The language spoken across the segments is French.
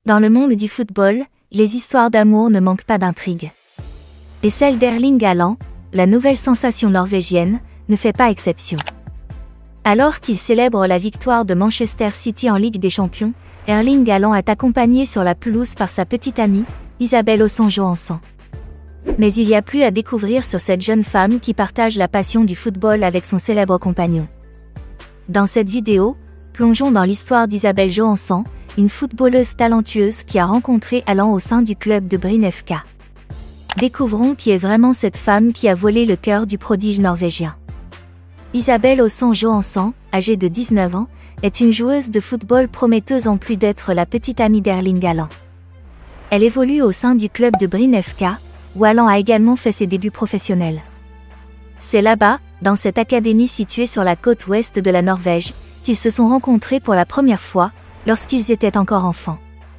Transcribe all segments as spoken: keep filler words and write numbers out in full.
Dans le monde du football, les histoires d'amour ne manquent pas d'intrigue. Et celle d'Erling Haaland, la nouvelle sensation norvégienne, ne fait pas exception. Alors qu'il célèbre la victoire de Manchester City en Ligue des Champions, Erling Haaland est accompagné sur la pelouse par sa petite amie, Isabelle Ausson-Johansson. Mais il y a plus à découvrir sur cette jeune femme qui partage la passion du football avec son célèbre compagnon. Dans cette vidéo, plongeons dans l'histoire d'Isabelle Johansson, une footballeuse talentueuse qui a rencontré Haaland au sein du club de Bryne F K. Découvrons qui est vraiment cette femme qui a volé le cœur du prodige norvégien. Isabelle Ausson-Johansson, âgée de dix-neuf ans, est une joueuse de football prometteuse en plus d'être la petite amie d'Erling Haaland. Elle évolue au sein du club de Bryne F K, où Haaland a également fait ses débuts professionnels. C'est là-bas, dans cette académie située sur la côte ouest de la Norvège, qu'ils se sont rencontrés pour la première fois, lorsqu'ils étaient encore enfants.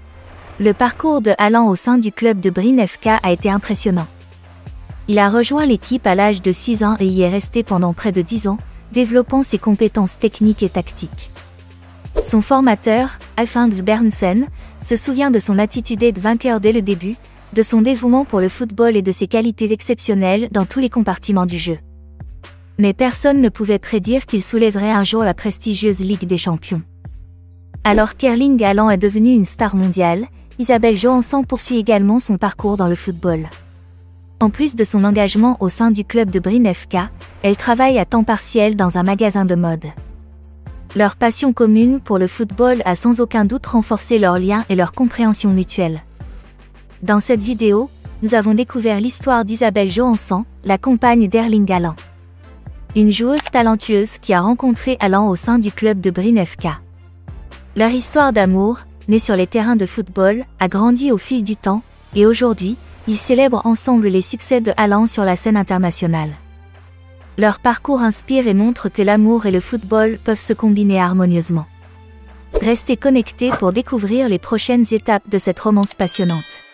Le parcours de Haaland au sein du club de Bryne F K a été impressionnant. Il a rejoint l'équipe à l'âge de six ans et y est resté pendant près de dix ans, développant ses compétences techniques et tactiques. Son formateur, Alfing Berntsen, se souvient de son attitude de vainqueur dès le début, de son dévouement pour le football et de ses qualités exceptionnelles dans tous les compartiments du jeu. Mais personne ne pouvait prédire qu'il soulèverait un jour la prestigieuse Ligue des Champions. Alors qu'Erling Haaland est devenu une star mondiale, Isabelle Johansson poursuit également son parcours dans le football. En plus de son engagement au sein du club de Bryne F K, elle travaille à temps partiel dans un magasin de mode. Leur passion commune pour le football a sans aucun doute renforcé leurs liens et leur compréhension mutuelle. Dans cette vidéo, nous avons découvert l'histoire d'Isabelle Johansson, la compagne d'Erling Haaland. Une joueuse talentueuse qui a rencontré Haaland au sein du club de Bryne F K. Leur histoire d'amour, née sur les terrains de football, a grandi au fil du temps, et aujourd'hui, ils célèbrent ensemble les succès de Haaland sur la scène internationale. Leur parcours inspire et montre que l'amour et le football peuvent se combiner harmonieusement. Restez connectés pour découvrir les prochaines étapes de cette romance passionnante.